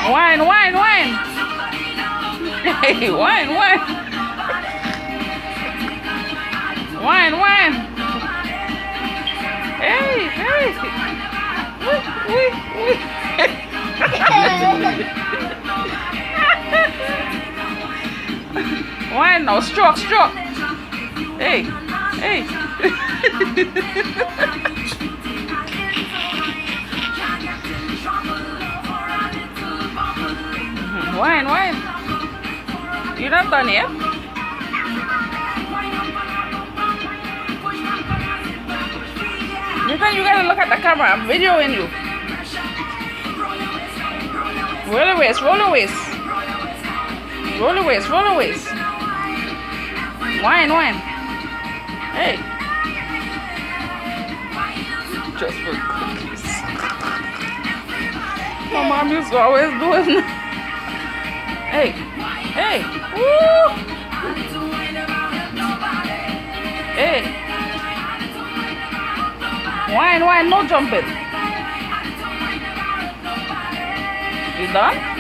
Wine, wine, wine. Hey, wine, wine. Wine, wine. Hey, hey. Wee. Wine now, stroke. Hey, hey. Wine. You're not done yet? You gotta look at the camera. I'm videoing you. Roll the waist. Wine. Hey. Just for cookies. My mom used to always do it. Hey. Woo. Hey. Wine, no jumping. You done?